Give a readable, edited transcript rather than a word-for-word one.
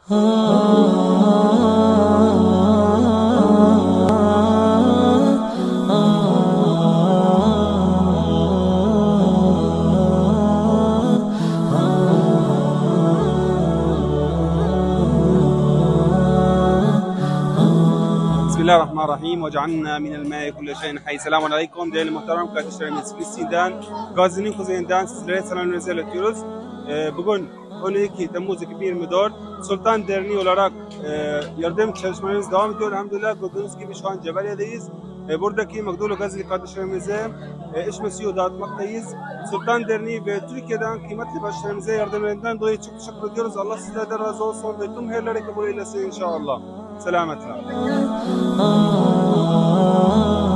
بسم الله الرحمن الرحیم وجعلنا من الماء كل شيء حي. Selamun aleyküm değerli muhterem kardeşlerimiz, Filistin'den, Gazze'nin kuzeyinden sizlere selamlarınızı iletiyoruz. Bugün 12 Temmuz 2024 Sultan Derneği olarak yardım çalışmalarımız devam ediyor. Elhamdülillah gördüğünüz gibi şu an Cebeliye'deyiz. Buradaki Mağdurlu Gazze'li kardeşlerimize iş mesleği dağıtmaktayız. Sultan Derneği ve Türkiye'den kıymetli başlarımıza yardımlarından dolayı çok teşekkür ediyoruz. Allah sizlerden razı olsun ve tüm hayırları kabul eylesin inşallah. Selametle.